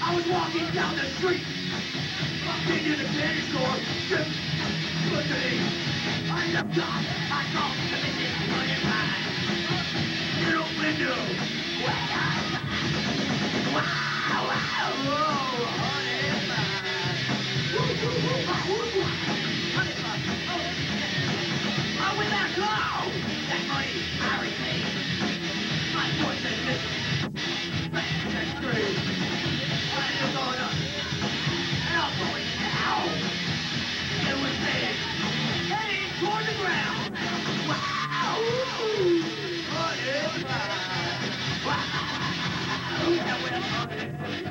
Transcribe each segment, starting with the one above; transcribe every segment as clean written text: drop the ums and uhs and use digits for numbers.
I was walking down the street, walked into the candy store, stripped, listening. I looked up, I saw the missing money man. Little window, way up. Wow, wow, whoa, honey man. Woo, woo, woo, woo, woo. Honey man, oh. I went back home. That money married me. My voice is missing. That's true. I just on up. And I'm going down. It was me. Heading toward the ground. Wow. Honey man. Wow. That went honey.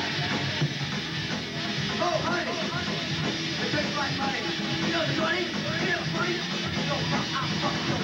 Oh, honey. The big black money. You know the money? You know the money? No, I'm fucking